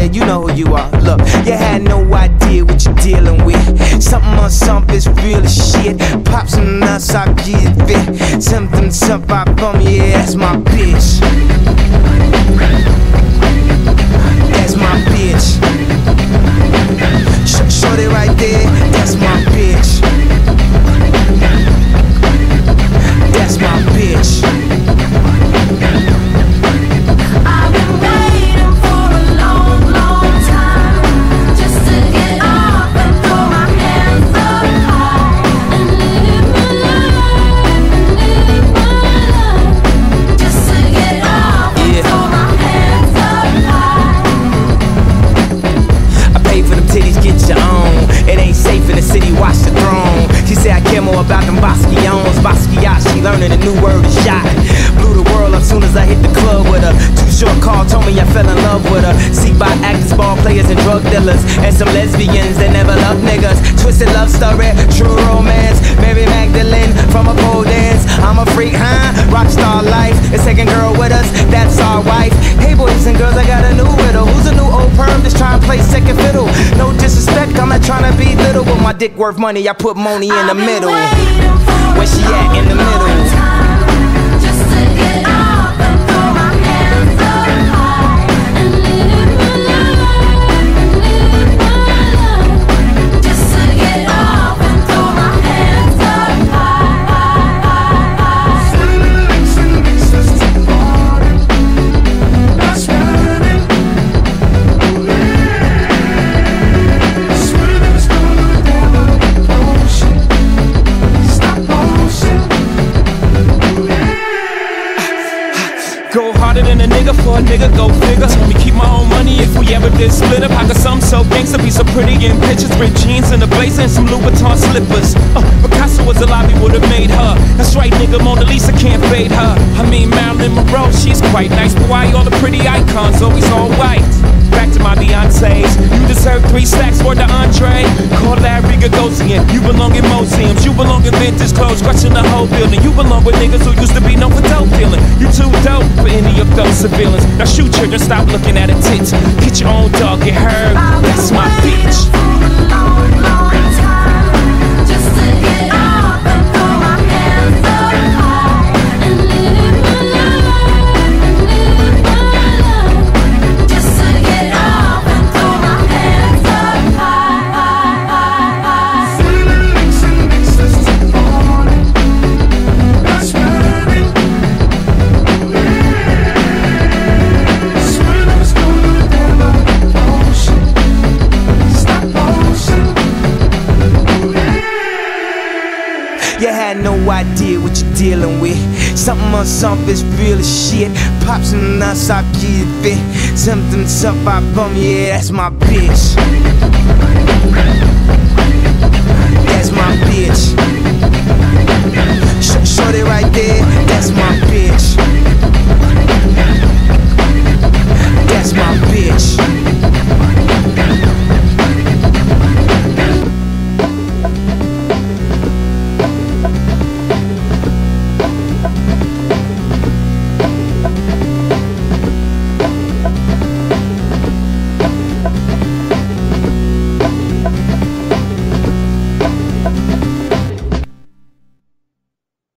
yeah, you know who you are. Look, you had no idea what you're dealing with. Something on something is real as shit. Pop some nuts, I'll get it fit. Something I from, yeah, that's my bitch. That's my bitch. Shorty right there, that's my bitch. That's my bitch. I've been waiting for a long, long time just to get up and throw my hands up high and live my life, just to get up and throw my hands up high. I pay for them titties, get your own. It ain't safe in the city, watch the throne. She said I care more about them Basquions. Basquiat, she learning a new word is shot. Blew the world up soon as I hit the club with her. Too short call, told me I fell in love with her. See by actors, ball players, and drug dealers, and some lesbians that never love niggas. Twisted love story, true romance. Mary Magdalene from a pole dance. I'm a freak, huh? Rockstar life. The second girl with us, that's our wife. Hey boys and girls, I got a new riddle. Who's a new old perv that's trying to play second fiddle? No disrespect, I'm not trying to be little, but my dick worth money, I put money in the middle. Where she at in the middle? Just to get up and throw my hands up high and live my life, just to get up and throw my hands up high. That's running. Swear that it's gonna never motion. Stop motion. Go harder than a nigga for a nigga, go figure. Told me keep my own money if we ever did split up. I got some so gangsta, be so pretty in pictures. Ripped jeans and a blazer and some Louboutin slippers. Picasso was alive, he would've made her. That's right, nigga, Mona Lisa can't fade her. I mean Marilyn Monroe, she's quite nice, but why all the pretty icons always all white? Back to my Beyonce's. You deserve 3 stacks for the entree. Call Larry Gagosian. You belong in museums. You belong in vintage clothes, crushing the whole building. You belong with niggas who used to be known for dope dealing. You too dope for any of those civilians. Now shoot children, stop looking at her tits. Get your own dog, get her. That's my bitch. You had no idea what you're dealing with. Something on something is real as shit. Pop some nuts, I'll get it fit. Something I bum, yeah, that's my bitch.